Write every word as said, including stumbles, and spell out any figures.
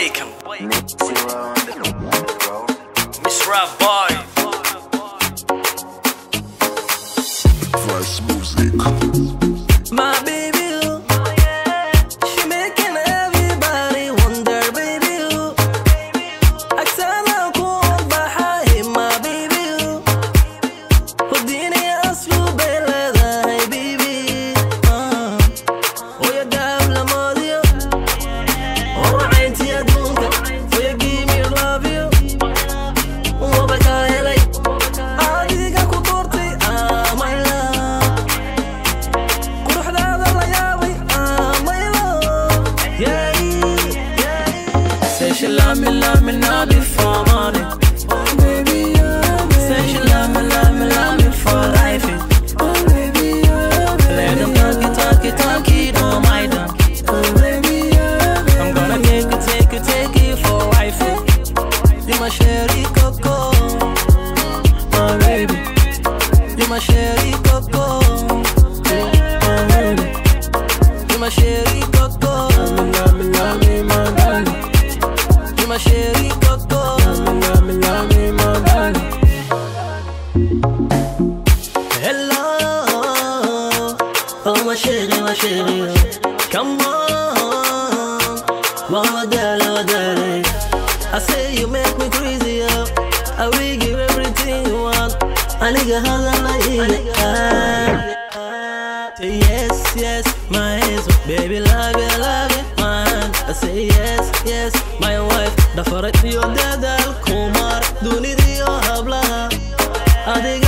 Waken. Miss Rap Boy. Fresh music. My baby, you, she making everybody wonder, baby, you. أكثر أكون بحاي my baby, you. وديني أسلوب بلدها, hey baby. آه. ويا دابلة ماضية, وعينتي أدونك, ويا give me love you. وبكايا لي, عاديك كطورتي, آه my love. كروح هذا الليالي, آه my love. Yeah, yeah. Say she love me, love me, love me for money. Baby, yeah. Say she love me, love me, love me for life. Oh, baby, yeah. Let them talk it, talk it, talk it, don't mind them. Oh, baby, yeah. I'm gonna take it, take it, take it for wife. You my cherry coco, my baby. You my cherry coco, my baby. You my cherry coco, love me, love me, my darling. You my cherry coco, love me, love me, my darling. Hello, oh my chérie, my chérie. Come on, mama darling, my darling. I say you make me crazy, yo. I will give everything you want. I nigga holla like it. Yes, yes, my hands, baby, love you, love you, man. I say yes, yes, my wife. دفرت يو دادا الكمار دوني ديو هبلها.